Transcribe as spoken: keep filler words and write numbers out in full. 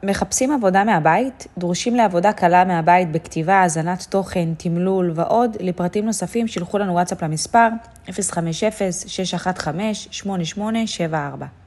מחפשים עבודה מהבית, דרושים לעבודה קלה מהבית בכתיבה, הזנת תוכן, תמלול ועוד. לפרטים נוספים שלחו לנו וואטסאפ למספר אפס חמש אפס שש אחת חמש שמונה שמונה שבע ארבע.